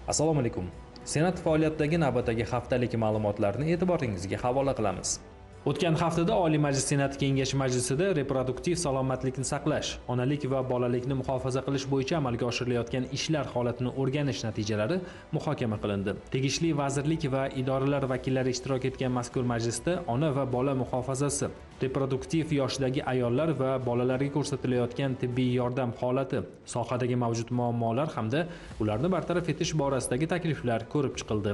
Assalomu alaykum. Senat faoliyatidagi navbatdagi haftalik ma'lumotlarni e'tiboringizga havola qilamiz. O'tgan haftada Oliy Majlis Senati Kengashi majlisida reproduktiv salomatlikni saqlash, onalik va bolalikni muhofaza qilish bo'yicha amalga oshirilayotgan ishlar holatini o'rganish natijalari muhokama qilindi. Tegishli vazirlik va idoralar vakillari ishtirok etgan mazkur majlisda ona va bola muhofazasi, reproduktiv yoshdagi ayollar va bolalarga ko'rsatilayotgan tibbiy yordam holati, sohadagi mavjud muammolar hamda ularni bartaraf etish borasidagi takliflar ko'rib chiqildi.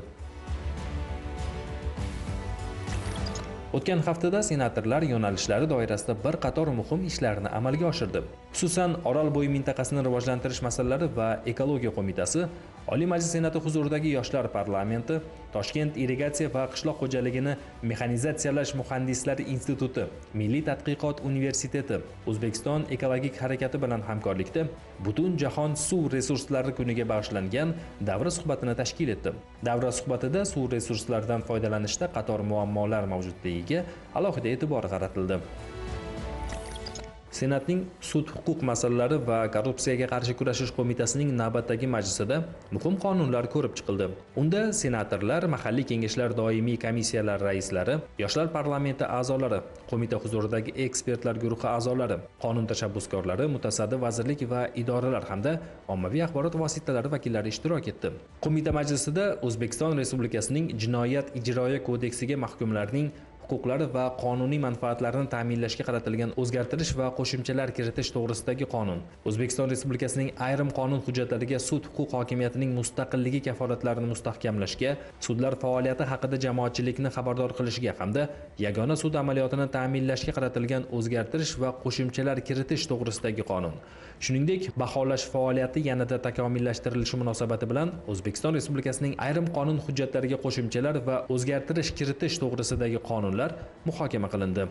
O'tgan haftada senatorlar yo'nalishlari doirasida bir qator muhim ishlarni amalga oshirdi. Xususan, Orolbo'yi mintaqasini rivojlantirish masalalari va ekologiya qo'mitasi, Oliy Majlis Senati huzuridagi Yoshlar parlamenti, Toshkent irrigatsiya va qishloq xo'jaligini mexanizatsiyalash muhandislari instituti, Milliy tadqiqot universiteti, O'zbekiston ekologik harakati bilan hamkorlikda Butun jahon suv resurslari kuniga bag'ishlangan davra suhbatini tashkil etdi. Davra suhbatida suv resurslaridan foydalanishda qator muammolar mavjudligiga alohida e'tibor qaratildi. Senatning sud huquq masalalari va korrupsiyaga qarshi kurashish qo'mitasining navbatdagi majlisida muhim qonunlar ko'rib chiqildi. Unda senatorlar, mahalliy kengashlar doimiy komissiyalar raislari, yoshlar parlamenti a'zolari, qo'mita huzuridagi ekspertlar guruhi a'zolari, qonun tashabbuskorlari, mutasaddi vazirlik va idoralar hamda ommaviy axborot vositalari vakillari ishtirok etdi. Qo'mita majlisida O'zbekiston Respublikasining Jinoyat ijroiya kodeksiga mahkumlarning huquqlari va qonuniy manfaatlarini ta'minlashga qaratilgan o'zgartirish va qo'shimchalar kiritish to'g'risidagi qonun, O'zbekiston Respublikasining ayrim qonun hujjatlariga sud huquq hokimiyatining mustaqilligi kafolatlarini mustahkamlashga, sudlar faoliyati haqida jamoatchilikni xabardor qilishga hamda yagona sud amaliyotini ta'minlashga qaratilgan o'zgartirish va qo'shimchalar kiritish to'g'risidagi qonun. Shuningdek, baholash faoliyati yanada takomillashtirilishi munosabati bilan O'zbekiston Respublikasining ayrim qonun hujjatlariga qo'shimchalar va o'zgartirish kiritish to'g'risidagi qonunlar muhokama qilindi.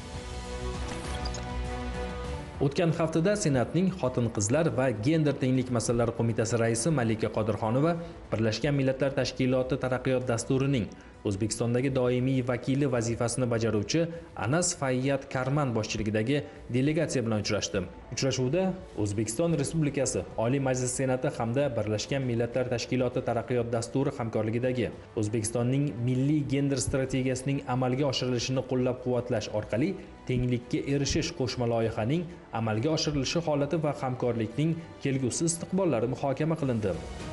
O'tgan haftada Senatning Xotin-qizlar va gender tenglik masalalari qo'mitasi raisi Malika Qodirxonova Birlashgan Millatlar Tashkiloti taraqqiyot dasturining O'zbekistondagi doimiy vakili vazifasini bajaruvchi Anas Fayyat Karman boshchiligidagi delegatsiya bilan uchrashdi. Uchrashuvda O'zbekiston Respublikasi Oliy Majlis Senati hamda Birlashgan Millatlar Tashkiloti taraqqiyot dasturi hamkorligidagi O'zbekistonning milliy gender strategiyasining amalga oshirilishini qo'llab-quvvatlash orqali tenglikka erishish qo'shma loyihaning amalga oshirilishi holati va hamkorlikning kelgusi istiqbollari muhokama qilindi.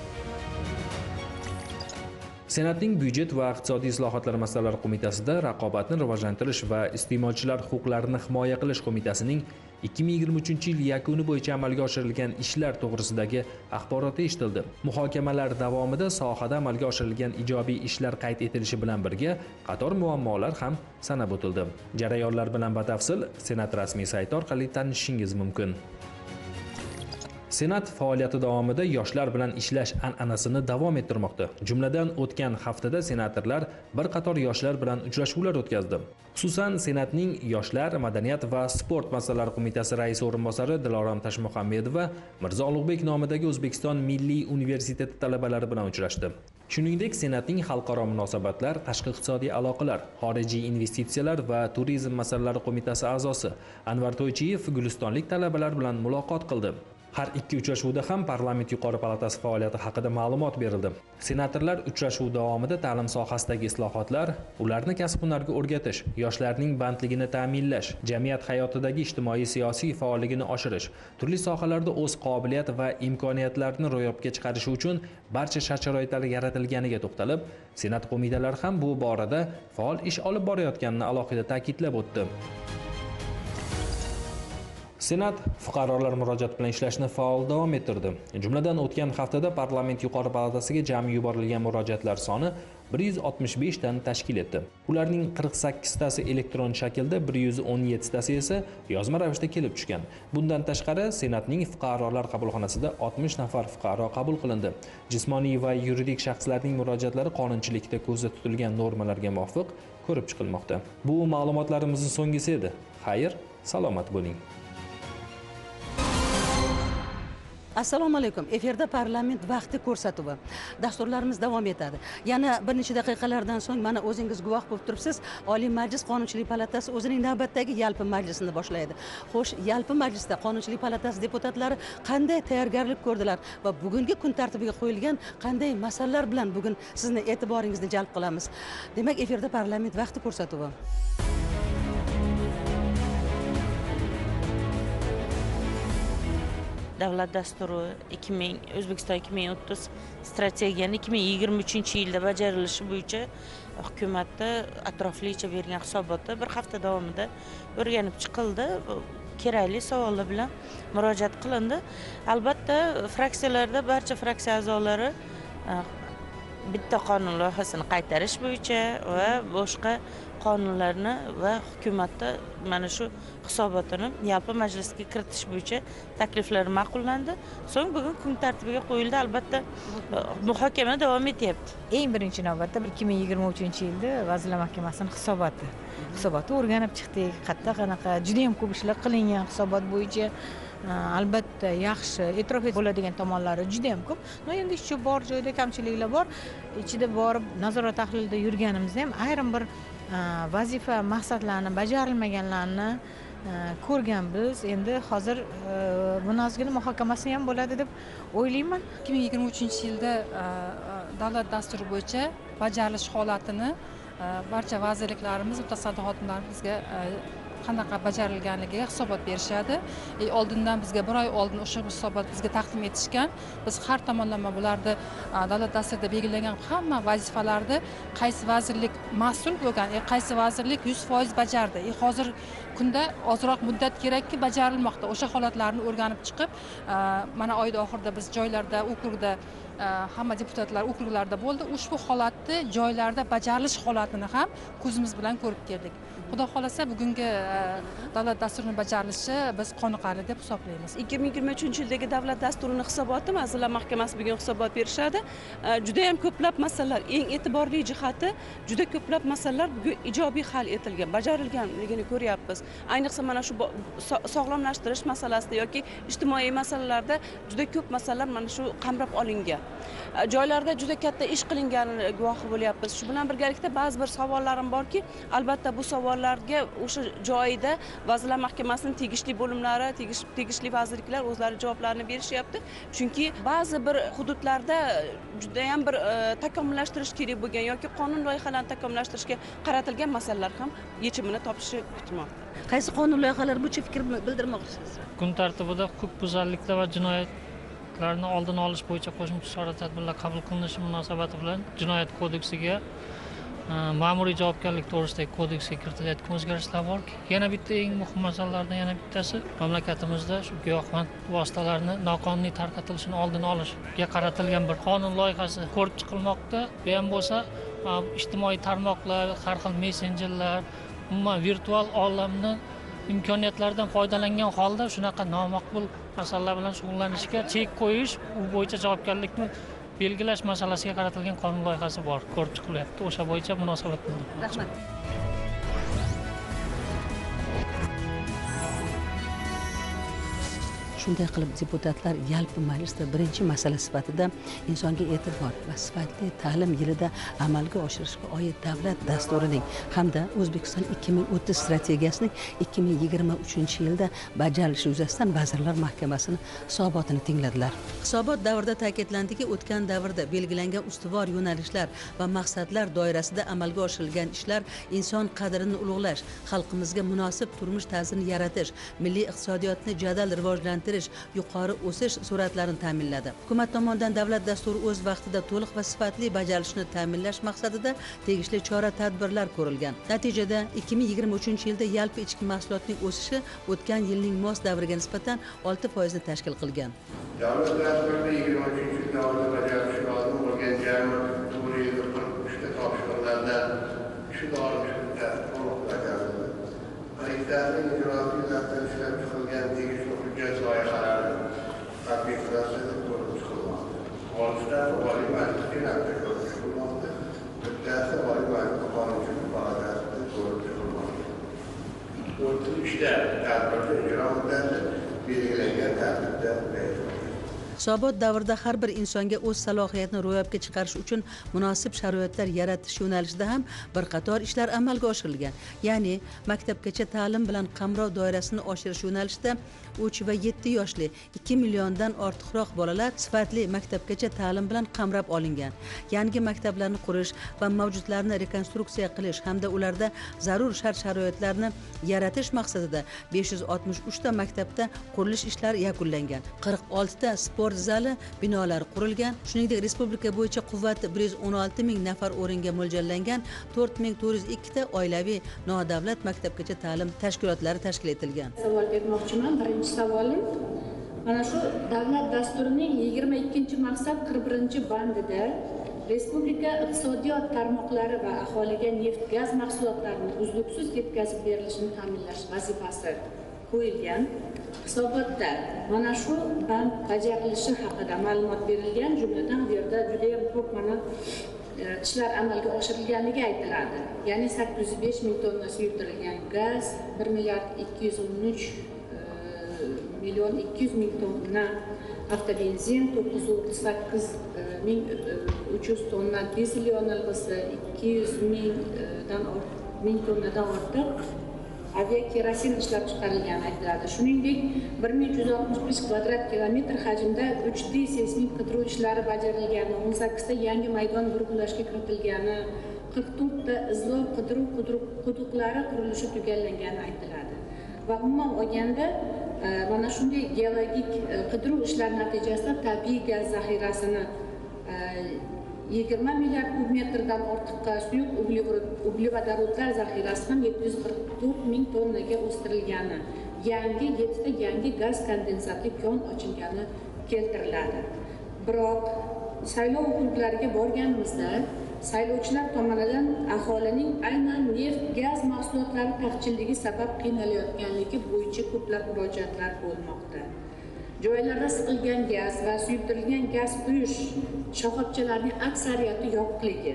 Senatning byudjet va iqtisodiy islohotlar masalalari qo'mitasida Raqobatni rivojlantirish va iste'molchilar huquqlarini himoya qilish qo'mitasining 2023-yil yakuni bo'yicha amalga oshirilgan ishlar to'g'risidagi axboroti eshitildi. Muhokamalar davomida sohada amalga oshirilgan ijobiy ishlar qayd etilishi bilan birga qator muammolar ham sanab o'tildi. Jarayonlar bilan batafsil Senat rasmiy sayti orqali tanishishingiz mumkin. Senat faoliyati davomida yoshlar bilan ishlash an'anasini davom ettirmoqda. Jumladan, o'tgan haftada senatorlar bir qator yoshlar bilan uchrashuvlar o'tkazdi. Xususan, Senatning Yoshlar, madaniyat va sport masalalari qo'mitasi raisi o'rinbosari Dilorom Tashmuhammedova Mirzo Ulug'bek nomidagi O'zbekiston Milliy universiteti talabalari bilan uchrashdi. Shuningdek, Senatning xalqaro munosabatlar, tashqi iqtisodiy aloqalar, xorijiy investitsiyalar va turizm masalalari qo'mitasi a'zosi Anvar To'ychiyev gulistonlik talabalar bilan muloqot qildi. Har ikki uchrashuvda ham Parlament yuqori palatasi faoliyati haqida ma'lumot berildi. Senatorlar uchrashuv davomida ta'lim sohasidagi islohotlar, ularni kasb-hunarga o'rgatish, yoshlarning bandligini ta'minlash, jamiyat hayotidagi ijtimoiy-siyosiy faolligini oshirish, turli sohalarda o'z qobiliyat va imkoniyatlarini ro'yobga chiqarishi uchun barcha shart-sharoitlar yaratilganiga to'xtalib, Senat qo'mitalari ham bu borada faol ish olib borayotganini alohida ta'kidlab o'tdi. Senat fuqarolar murojaat bilan ishlashni faol davom ettirdi. Jumladan, o'tgan haftada Parlament yuqori palatasiga jami yuborilgan murojaatlar soni 165 tani tashkil etdi. Ularning 48 tasi elektron shaklda, 117 tasi esa yozma ravishda kelib tushgan. Bundan tashqari, Senatning fuqarolar qabulxonasida 60 nafar fuqaro qabul qilindi. Jismoniy va yuridik shaxslarning murojaatlari qonunchilikda ko'zda tutilgan normalarga muvofiq ko'rib chiqilmoqda. Bu ma'lumotlarimizning so'nggisi edi. Xayr, salomat bo'ling. Assalomu alaykum. Efirda parlament vaqti ko'rsatuvi. Dasturlarimiz davom etadi. Yana bir necha daqiqalardan so'ng mana o'zingiz guvoh bo'lib turibsiz, Oliy Majlis Qonunchilik palatasi o'zining navbatdagi yalpi majlisini boshlaydi. Xo'sh, yalpi majlisda Qonunchilik palatasi deputatlari qanday tayyorgarlik ko'rdilar va bugungi kun tartibiga qo'yilgan qanday masalalar bilan bugun sizni e'tiboringizni jalb qilamiz. Demak, efirda parlament vaqti ko'rsatuvi. Davlat dasturi O'zbekiston 2030 strategiyani 2023-yilda bajarilishi bo'yicha hukumatda atroflicha bergan hisobotda bir hafta davomida o'rganib chiqildi. Kerakli savollar bilan murojaat qilindi. Albatta, fraksiyalarda barcha fraksiya a'zolari bitta qonun loyihasini qaytarish bo'yicha va boshqa qonunlarni va hukumatda mana shu hisobotini yalpi majlisga kiritish bo'yicha takliflar ma'qullandi. So'ng bugun kun tartibiga qo'yildi. Albatta, muhokama davom etyapti. Eng birinchi navbatda 2023-yilda Vazirlar Mahkamasining hisoboti o'rganib chiqdik. Qanaqa juda ham ko'p ishlar qilingan hisobot bo'yicha. Albatta yaxshi, e'tirof bo'ladigan tomonlari juda ham ko'p. No endi ichida bor joyda kamchiliklar bor. Ichida borib nazorat tahlilida yurganimizda ham ayrim bir vazifa maqsadlarni bajarilmaganlarni ko'rganmiz. Endi hozir bunaqasiga muhokamasi ham bo'ladi deb o'ylayman. 2023-yilda davlat dasturi bo'yicha bajarilish holatini barcha vazirliklarimiz, mutasaddi xodimlarimiz bizga qanaqa bajarilganligiga hisobot berishadi. Oldindan bizga bir oy oldin o'sha hisobot bizga taqdim etishgan. Biz har tomonlama bularni davlat dasturida belgilangan hamma vazifalarni qaysi vazirlik mas'ul bo'lgan, qaysi vazirlik 100% bajardi. Hozir kunda ozroq muddat kerakki bajarilmoqda. O'sha holatlarni o'rganib chiqib, mana oyda oxirida biz joylarda, okrugda hamma deputatlar okruglarda bo'ldi. Ushbu holatni joylarda bajarilish holatini ham ko'zimiz bilan ko'rib keldik. Xudo xolasa bugungi davlat dasturining bajarilishi biz qoniqarli deb hisoblaymiz. 2023-yildagi davlat dasturining hisoboti Vazirlar Mahkamasi bugun hisobot berishadi. Juda ham ko'plab masalalar, eng e'tiborli jihati juda ko'plab masalalar bugun ijobiy hal etilgan, bajarilganligini ko'ryapmiz. Ayniqsa mana shu sog'lomlashtirish masalasida yoki ijtimoiy masalalarda juda ko'p masalalar mana shu qamrab olingan. Joylarda juda katta ish qilinganini guvohi bo'lyapmiz. Shu bilan birgalikda ba'zi bir savollarim borki, albatta bu savollarga o'sha joyida Vazirlar Mahkamasining tegishli bo'limlari, tegishli vazirliklar o'zlari javoblarni berishyapti. Chunki ba'zi bir hududlarda juda ham bir takomillashtirish kerak bo'lgan yoki qonun loyihalarini takomillashtirishga qaratilgan masalalar ham yechimini topishi kutilmoqda. Qaysi qonun loyihalari bo'yicha fikr bildirmoqchisiz? Kun tartibida huquqbuzarliklar va jinoyatlarni oldini olish bo'yicha qo'shimcha chora-tadbirlar qabul qilinishi munosabati bilan Jinoyat kodeksiga, ma'muriy javobgarlik to'g'risidagi kodeksga kiritilayotgan o'zgarishlar bor. Yana bitta eng muhim masalalardan yana bittasi mamlakatimizda shu giyohvand vositalarni noqonuniy tarqatilishini oldini olishga qaratilgan bir qonun loyihasi ko'rib chiqilmoqda. Bu ham bo'lsa, ijtimoiy tarmoqlar, har xil messenjerlar, umuman virtual olamni imkoniyatlaridan foydalangan holda shunaqa nomaqbul masalalar bilan shug'ullanishga chek qo'yish, u bo'yicha javobgarlikni belgilash masalasiga qaratilgan qonun loyihasi bor, ko'rib chiqilyapti. O'sha bo'yicha munosabat bildirmoqchiman. Rahmat. Shunday qilib deputatlar yalpi majlisda birinchi masala sifatida insonga e'tibor va sifatli ta'lim yilida amalga oshirishga oid davlat dasturining hamda O'zbekiston 2030 strategiyasining 2023-yilda bajarilishi yuzasidan Vazirlar Mahkamasining hisobotini tingladilar. Hisobot davrida ta'kidlandiki, o'tgan davrda belgilangan ustuvor yo'nalishlar va maqsadlar doirasida amalga oshirilgan ishlar inson qadrini ulug'lash, xalqimizga munosib turmush tarzini yaratish, milliy iqtisodiyotni jadal rivojlantirish, yuqori o'sish sur'atlarini ta'minladi. Hukumat tomonidan davlat dasturi o'z vaqtida to'liq va sifatli bajarilishini ta'minlash maqsadida tegishli chora-tadbirlar ko'rilgan. Natijada 2023-yilda yalpi ichki mahsulotning o'sishi o'tgan yilning mos davriga nisbatan 6% ni tashkil qilgan. Davlat dasturida 23 davrda bajarilishi lozim bo'lgan jami 443 ta topshiriqlardan shu doirada to'liq bajarildi. Prezidentning ijrosi yuzasidan ishlab chiqilgan tegishli hujjat loyihalari tatbiq qilishida ko'rib chiqilmoqda. Olishdan Oliy Majlisga navbatda ko'rib chiqilmoqda. Bittasi Oliy Majlis Qonunchilik palatasida ko'rib chiqilmoqda. 33 ta tadbirda ijro muddati belgilangan tartibda berilmoqda. Hisobot davrida har bir insonga o'z salohiyatini ro'yobga chiqarish uchun munosib sharoitlar yaratish yo'nalishida ham bir qator ishlar amalga oshirilgan. Ya'ni maktabgacha ta'lim bilan qamrov doirasini oshirish yo'nalishida 3 va 7 yoshli 2 milliondan ortiqroq bolalar sifatli maktabgacha ta'lim bilan qamrab olingan. Yangi maktablarni qurish va mavjudlarni rekonstruksiya qilish hamda ularda zarur shart-sharoitlarni yaratish maqsadida 563 ta maktabda qurilish ishlari yakunlangan. 46 ta sport zali binolar qurilgan. Shuningdek, respublika bo'yicha quvvati 116 ming nafar o'ringa mo'ljallangan 4402 ta oilaviy nodavlat maktabgacha ta'lim tashkilotlari tashkil etilgan. Savol bermoqchiman. Birinchi savolim mana shu davlat dasturining 22-maqsad 41-bandida respublika iqtisodiyot tarmoqlari va aholiga neft, gaz mahsulotlarini uzluksiz yetkazib berilishini ta'minlash vazifasi qo'yilgan. Hisobotda mana shu band bajarilishi haqida ma'lumot berilgan, jumladan bu yerda juda ham ko'p mana ishlar amalga oshirilganligi aytiladi. Ya'ni 805 ming tonna suyultirilgan gaz, 1 milliard 213 million 200 ming tonna avtobenzin, 938 ming 300 tonna dizel yonilg'isi, 200 ming tonnadan ortiq aviakerosin ishlab chiqarilgani aytiladi. Shuningdek, 1365 kvadrat kilometr hajmda 3D seysmik qidiruv ishlari bajarilgani, 18 ta yangi maydon guruhlashga kiritilgani, 44 ta izlov qidiruv quduqlari qurilishi tugallangani aytiladi. Va umuman olganda mana shunday geologik qidiruv ishlari natijasida tabiiy gaz zaxirasini 20 milliard kub metrdan ortiqqa, suyuq uglevodorodlar zaxirasi ham 744 ming tonnaga o'stirilgani, yangi 7 ta yangi gaz kondensatli kon ochilgani keltiriladi. Biroq saylov hududlariga borganimizda saylovchilar tomonidan aholining aynan neft, gaz mahsulotlari taqchilligi sabab qiynalayotganligi bo'yicha ko'plab murojaatlar bo'lmoqda. Joylarda siqilgan gaz va suyultirilgan gaz quyish shoxobchalarining aksariyati yopiqligi.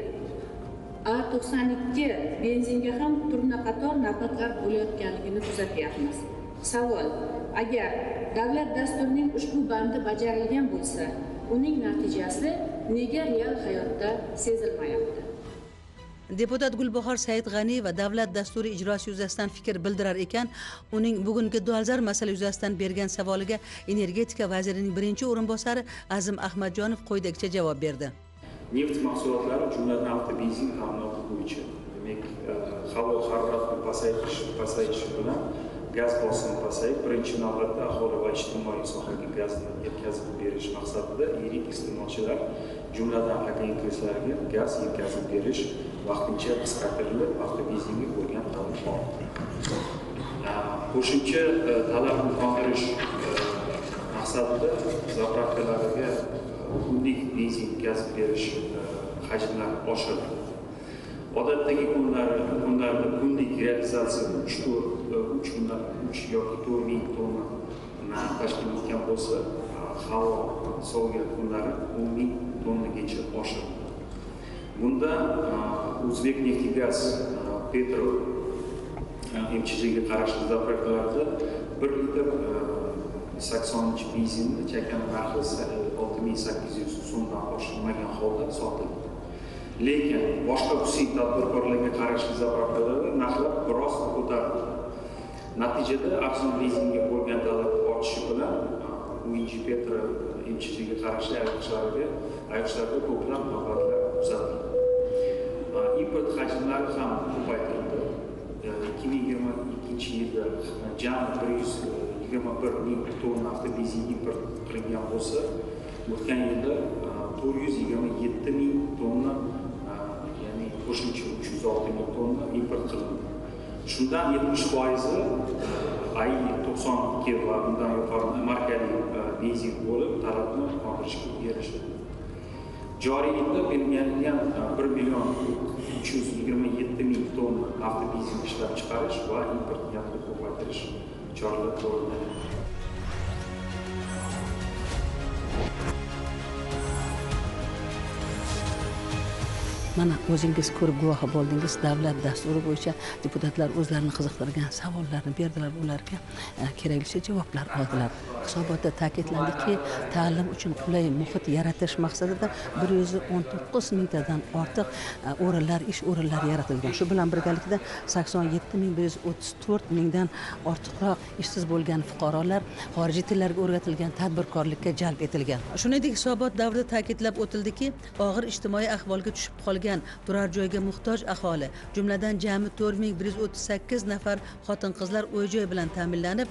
A92 benzinga ham turna-qator navbatlar bo'layotganligini kuzatyapmiz. Savol: agar davlat dasturining ushbu bandi bajarilgan bo'lsa, uning natijasi nega real hayotda sezilmayapti? Deputat Gulbahor Saidg'ani va davlat dasturi ijrosi yuzasidan fikr bildirar ekan, uning bugungi dolzarb masala yuzasidan bergan savoliga energetika vazirining birinchi o'rinbosari Azim Ahmadjonov quyidagicha javob berdi. Neft mahsulotlari, jumladan avtobenzin ta'minoti bo'yicha, demak, havo harorati pasayishi bilan gaz bosimi pasayib, birinchi navbatda aholi va ijtimoiy sohaga gazni yetkazib berish maqsadida yirik iste'molchilar, jumladan agentliklarga gaz yetkazib berish vaqtincha qisqartirilib, avtobenzinga bo'lgan talab bor. Qo'shimcha talabni qondirish maqsadida zapravkalarga kunlik benzin yetkazib berish hajmlari oshirildi. Odatdagi kunlarda kunlik realizatsiya 3 yoki 4 ming tonna tashkil etgan bo'lsa, havo sovigan kunlari 10 ming tonnagacha oshirdi. Bunda O'zbekneftgaz Petro MCHga qarashli zapravkalarda 1 litr 80 benzinni chakana narxi 6800 so'mdan oshmagan holda sotildi. Lekin boshqa xususiy tadbirkorlarga qarashli zapravkalarda narxlar biroz ko'tarildi. Natijada arzon benzinga bo'lgan talab ortishi bilan UNG Petro MCHga qarashli ayriqishlarda ko'plab navbatlar kuzatildi. Import hajmlari ham ko'paytirildi. 2022 yilda jami 121 ming tonna avtobenzin import qilingan bo'lsa, o'tgan yilda 427 ming tonna, ya'ni qo'shimcha 306 ming tonna import qilindi. Shundan 70% I92 va undan yuqori markali benzin bo'lib, talabni qondirishga erishdi. Joriy yilda belgilangan 1 million 327 ming tonna avtobenzin ishlab chiqarish va import yanada ko'paytirish choralari ko'rildi. Mana o'zingiz ko'rib guvohi bo'ldingiz, davlat dasturi bo'yicha deputatlar o'zlarini qiziqtirgan savollarni berdilar, ularga keraklicha javoblar oldilar. Hisobotda ta'kidlandiki, ta'lim uchun qulay muhit yaratish maqsadida 119 mingtadan ortiq o'rinlar, ish o'rinlari yaratilgan. Shu bilan birgalikda 87.134 mingdan ortiqroq ishsiz bo'lgan fuqarolar xorijiy tillarga o'rgatilgan tadbirkorlikka jalb etilgan. Shuningdek, hisobot davrida ta'kidlab o'tildiki, og'ir ijtimoiy ahvolga tushib qolgan turar joyga muhtoj aholi, jumladan jami 4138 nafar xotin-qizlar uy-joy bilan ta'minlanib,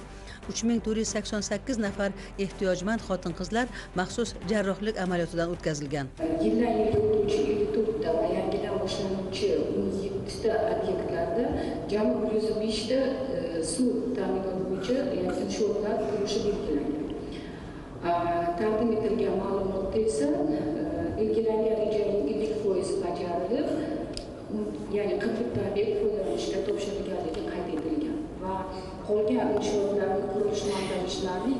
3488 nafar ehtiyojmand xotin-qizlar maxsus jarrohlik amaliyotidan o'tkazilgan. Yildan yilga o'tuvchi 54 ta va yangidan boshlanuvchi 17 ta obyektlarda jami 105 ta suv ta'minoti bo'yicha inshootlar qurilishi belgilangan. Taqdim etilgan ma'lumotda esa belgilangan rejaning 50% bajarilib, ya'ni 40 ta obyekt foydalanishga topshirilganligi qayd etilgan va qolgan inshootlarning qurilish montaj ishlari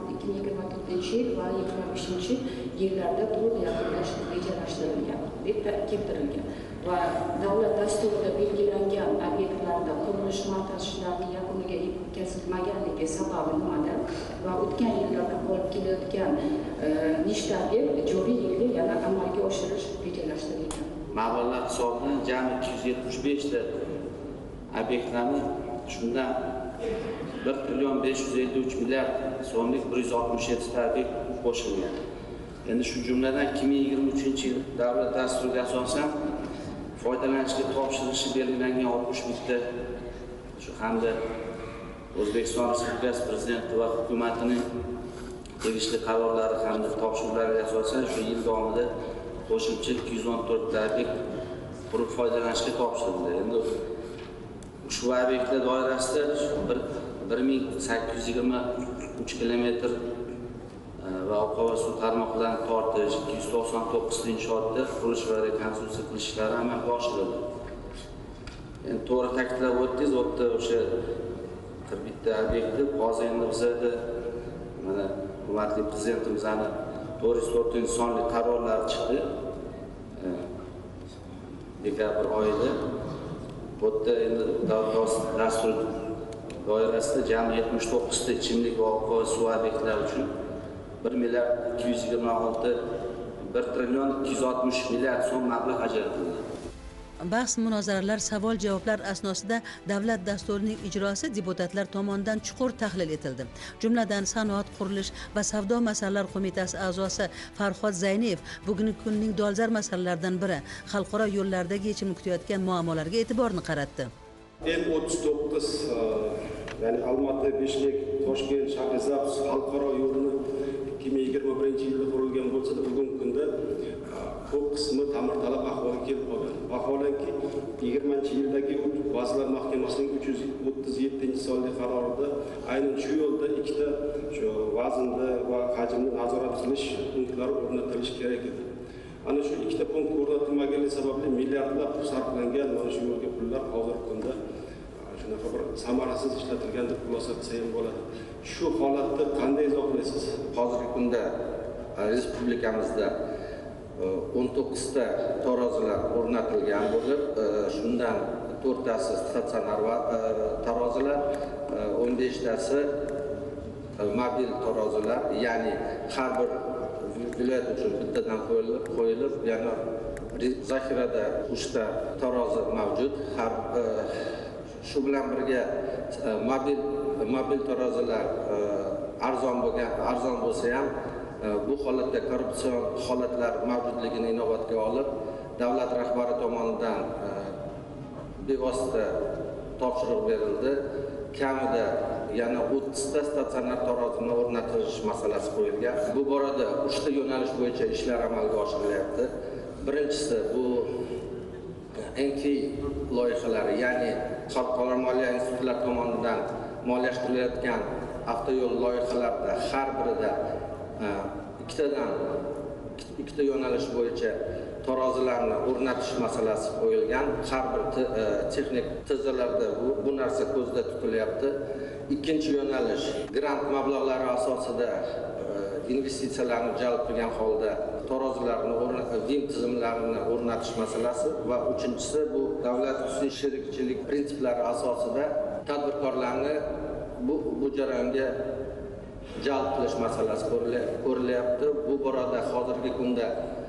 2024 yil va 2025 yillarda to'liq yakunlash rejalashtirilgan deb keltirilgan va davlat dasturida belgilangan obyektlarda qurilish montaj ishlari yakuniga yetkazilmaganligi sababi nimada va o'tgan yillarda qolib kelayotgan nechta obyekt joriy yilga yana amalga oshirish rejalashtirilgan. Mablag' hisobidan jami 275 ta obyektlarni, shundan 1 trillion 553 milliard so'mlik 167 ta obyekt qo'shilgan. Endi shu jumladan 2023 yil davlat dasturiga asosan foydalanishga topshirilishi belgilangan 60 mingta shu hamda O'zbekiston Respublikasi Prezidenti va hukumatining tegishli qarorlari hamda topshiriqlariga asosan shu yil davomida qo'shimcha 214 ta obyekt qurib foydalanishga topshirildi. Endi ushbu obyektlar doirasida 1823 kilometr va oqova va suv tarmoqlarini tortish, 299 inshootda qurilish va rekonstruksiya qilish ishlari amalga oshirildi. Endi to'g'ri ta'kidlab o'tdingiz, o'tda o'sha 41 ta obyektni hozir endi bizda mana hurmatli prezidentimizning 404-sonli qarorlari chiqdi. Dekabr oyida o'tda endi davlat dasturi doirasida jami 79 ta ichimlik va oqova suv obyektlari uchun 1 milliard 226 1 trillion 260 milliard so'm mablag' ajratildi. Bahs munozaralar, savol-javoblar asnosida davlat dasturining ijrosi deputatlar tomonidan chuqur tahlil etildi. Jumladan Sanoat, qurilish va savdo masalalar qo'mitasi a'zosi Farhod Zaynev bugungi kunning dolzarb masalalaridan biri xalqaro yo'llardagi yechimni kutayotgan muammolarga e'tiborni qaratdi. M39 ya'ni Olma-ota, Bishkek, Toshkent, Shahrisabz xalqaro yo'lini 2021 yilda qurilgan bo'lsa-da, bugungi kunda ko'p qismi ta'mirtalab ahvolga kelib qolgan. Vaholanki 20-yildagi Vazirlar Mahkamasining 337-sonli qarorida aynan shu yo'lda ikkita shu vaznda va hajmni nazorat qilish punktlari o'rnatilishi kerak edi. Ana shu ikkita punkt o'rnatilmaganligi sababli milliardlab sarflangan mana shu yo'lga pullar hozirgi kunda shunaqa bir samarasiz ishlatilgan deb xulosa qilsa ham bo'ladi. Shu holatni qanday izohlaysiz? Hozirgi kunda respublikamizda 19 ta tarozilar o'rnatilgan bo'lib, shundan 4 tasi statsionar tarozilar, 15 tasi mobil tarozilar, ya'ni har bir viloyat uchun bittadan qo'yilib, yana zaxirada 3 ta tarozi mavjud. Shu bilan birga mobil tarozilar arzon bo'lsa ham bu holatda korrupsion holatlar mavjudligini inobatga olib, davlat rahbari tomonidan bevosita topshiriq berildi. Kamida yana 30 ta statsionar tarozini o'rnatish masalasi qo'yilgan. Bu borada 3 ta yo'nalish bo'yicha ishlar amalga oshirilyapti. Birinchisi bu NK loyihalari, ya'ni xalqaro moliya institutlari tomonidan moliyalashtiriladigan avtoyo'l loyihalarida har birida ikkita yo'nalish bo'yicha tarozilarni o'rnatish masalasi qo'yilgan. Har bir texnik tizzalarda bu narsa ko'zda tutilyapti. ikkinchi yo'nalish grant mablag'lari asosida investitsiyalarni jalb qilgan holda tarozilarni vim tizimlarini o'rnatish masalasi va uchinchisi bu davlat xususiy sherikchilik prinsiplari asosida tadbirkorlarni bu jarayonga jalb qilish masalasi ko'rilyapti. Bu borada hozirgi kunda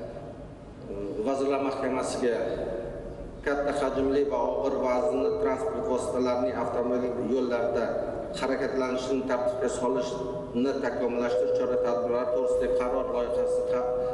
Vazirlar Mahkamasiga katta hajmli va og'ir vaznli transport vositalarining avtomobil yo'llarida harakatlanishini tartibga solishni takomillashtirish chora-tadbirlari to'g'risidagi qaror loyihasi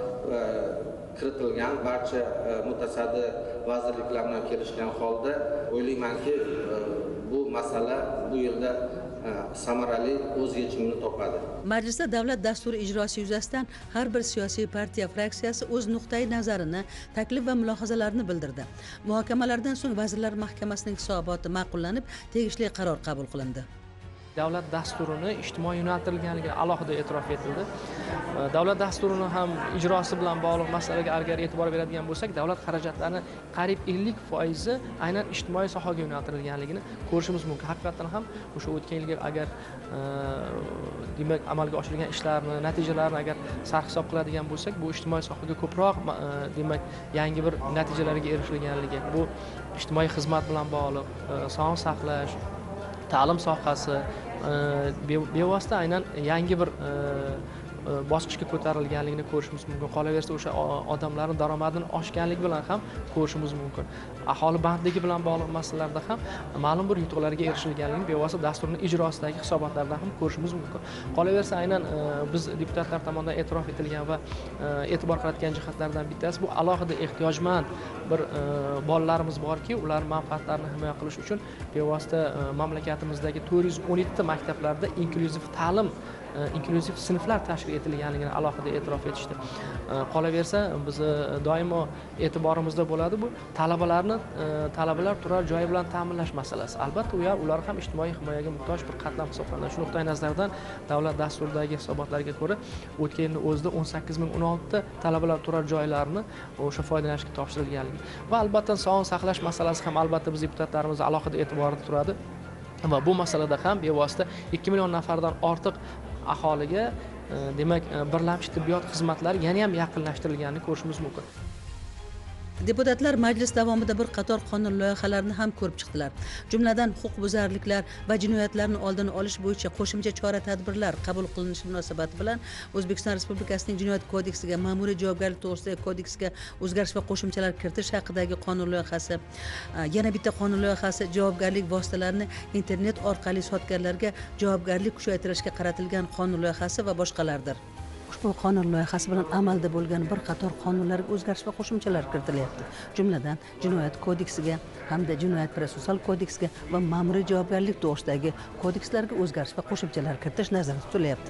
kiritilgan. Barcha mutasaddi vazirliklar bilan kelishgan holda o'ylaymanki, bu masala bu yilda samarali o'z yechimini topadi. Majlisda davlat dasturi ijrosi yuzasidan har bir siyosiy partiya fraksiyasi o'z nuqtai nazarini, taklif va mulohazalarini bildirdi. Muhokamalardan so'ng Vazirlar Mahkamasining hisoboti ma'qullanib, tegishli qaror qabul qilindi. Davlat dasturini ijtimoiy yo'naltirilganligi alohida e'tirof etildi. Davlat dasturini ham ijrosi bilan bog'liq masalaga agar e'tibor beradigan bo'lsak, davlat xarajatlarining qariyb 50% aynan ijtimoiy sohaga yo'naltirilganligini ko'rishimiz mumkin. Haqiqatan ham o'sha o'tgan yilga agar demak amalga oshirilgan ishlarni, natijalarni agar sarhisob qiladigan bo'lsak, bu ijtimoiy sohaga ko'proq demak yangi bir natijalarga erishilganligi, bu ijtimoiy xizmat bilan bog'liq, sog'liqni saqlash, ta'lim sohasi bevosita aynan yangi bir bosqichga ko'tarilganligini ko'rishimiz mumkin. Qolaversa o'sha odamlarning daromadini oshganligi bilan ham ko'rishimiz mumkin. Aholi bandligi bilan bog'liq masalalarda ham ma'lum bir yutuqlarga erishilganligini bevosita dasturning ijrosidagi hisobotlardan ham ko'rishimiz mumkin. Qolaversa aynan biz deputatlar tomonidan e'tirof etilgan va e'tibor qaratgan jihatlardan bittasi bu alohida ehtiyojmand bir bolalarimiz borki, ular manfaatlarini himoya qilish uchun bevosita mamlakatimizdagi 417 maktablarda inklyuziv ta'lim, inklyuziv sinflar tashkil etilganligini alohida e'tirof etishdi. Qolaversa biz doimo e'tiborimizda bo'ladi bu talabalar turar joyi bilan ta'minlash masalasi. Albatta ular ham ijtimoiy himoyaga muhtoj bir qatlam hisoblanadi. Shu nuqtai nazardan davlat dasturidagi hisobotlarga ko'ra o'tgan yilning o'zida 18.016 ta talabalar turar joylarini o'sha foydalanishga topshirilganligi va albatta sog'liqni saqlash masalasi ham albatta biz deputatlarimiz alohida e'tiborida turadi. Va bu masalada ham bevosita 2 million nafardan ortiq aholiga demak birlamchi tibbiyot xizmatlari yana ham yaqinlashtirilganini ko'rishimiz mumkin. Deputatlar majlis davomida bir qator qonun loyihalarini ham ko'rib chiqdilar. Jumladan huquqbuzarliklar va jinoyatlarni oldini olish bo'yicha qo'shimcha chora-tadbirlar qabul qilinishi munosabati bilan O'zbekiston Respublikasining Jinoyat kodeksiga, Ma'muriy javobgarlik to'g'risidagi kodeksiga o'zgarish va qo'shimchalar kiritish haqidagi qonun loyihasi, yana bitta qonun loyihasi javobgarlik vositalarini internet orqali sotganlarga javobgarlik kuchaytirishga qaratilgan qonun loyihasi va boshqalardir. Ushbu qonun loyihasi bilan amalda bo'lgan bir qator qonunlarga o'zgarish va qo'shimchalar kiritilyapti. Jumladan, Jinoyat kodeksiga hamda Jinoyat protsessual kodeksiga va Ma'muriy javobgarlik to'g'risidagi kodekslarga o'zgarish va qo'shimchalar kiritish nazarda tutilyapti.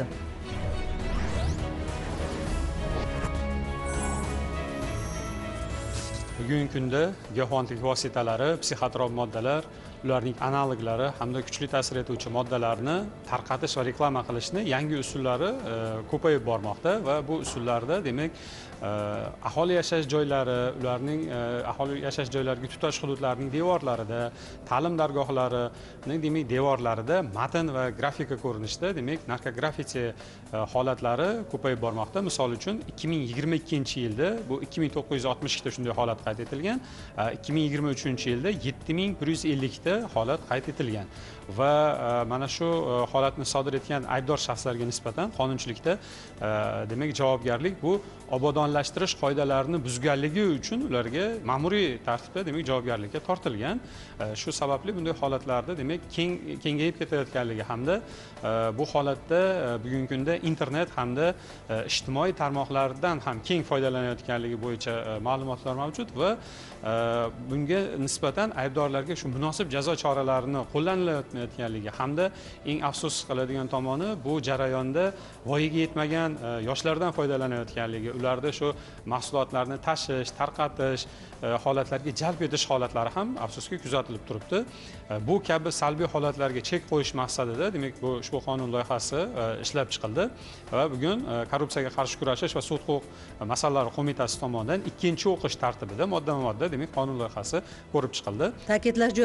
Bugungi kunda giyohvandlik vositalari, psixotrop moddalar, ularning analoglari hamda kuchli ta'sir etuvchi moddalarni tarqatish va reklama qilishni yangi usullari ko'payib bormoqda va bu usullarda demak aholi yashash joylari, ularning aholi yashash joylariga tutash hududlarining devorlarida, ta'lim dargohlarining demak devorlarida matn va grafika ko'rinishida demak narkografiti holatlari ko'payib bormoqda. Misol uchun 2022-yilda bu 2962 ta shunday holat qayd etilgan, 2023-yilda 7150 ta holat qayd etilgan va mana shu holatni sodir etgan aybdor shaxslarga nisbatan qonunchilikda demak javobgarlik bu obodonlashtirish qoidalarini buzganligi uchun ularga ma'muriy tartibda demak javobgarlikka tortilgan. Shu sababli bunday holatlarda demak kengayib ketayotganligi hamda bu holatda bugungi kunda internet hamda ijtimoiy tarmoqlardan ham keng foydalanayotganligi bo'yicha ma'lumotlar mavjud va bunga nisbatan aybdorlarga shu munosib jazo choralarini qo'llanilayotganligi hamda eng afsus qiladigan tomoni bu jarayonda voyaga yetmagan yoshlardan foydalanayotganligi, ularda shu mahsulotlarni tashish, tarqatish holatlarga jalb etish holatlari ham afsuski kuzatilib turibdi. Bu kabi salbiy holatlarga chek qo'yish maqsadida demak bu ushbu qonun loyihasi ishlab chiqildi va bugun Korrupsiyaga qarshi kurashish va sud huquq masalalari qo'mitasi tomonidan ikkinchi o'qish tartibida modma-modda demak qonun loyihasi ko'rib chiqildi. Ta'kidlash joizki, ushbu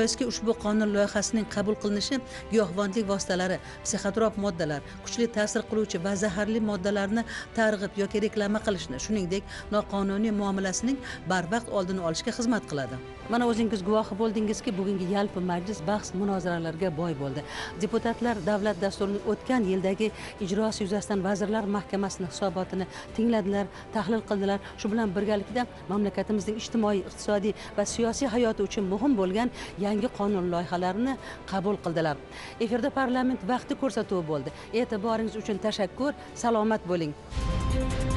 ushbu qonun loyihasining qabul qilinishi giyohvandlik vositalari, psixotrop moddalar, kuchli ta'sir qiluvchi va zaharli moddalarni targ'ib yoki reklama qilishni, shuningdek noqonuniy muomalasining barvaqt oldini olishga xizmat qiladi. Mana o'zingiz guvohi bo'ldingizki, bugungi yalpi majlis bahs munozaralarga boy bo'ldi. Deputatlar davlat dasturining o'tgan yildagi ijrosi yuzasidan Vazirlar Mahkamasining hisobotini tingladilar, tahlil qildilar. Shu bilan birgalikda mamlakatimizning ijtimoiy, iqtisodiy va siyosiy hayoti uchun muhim bo'lgan yangi qonun loyihalarini qabul qildilar. Efirda parlament vaqti ko'rsatuvi bo'ldi. E'tiboringiz uchun tashakkur. Salomat bo'ling.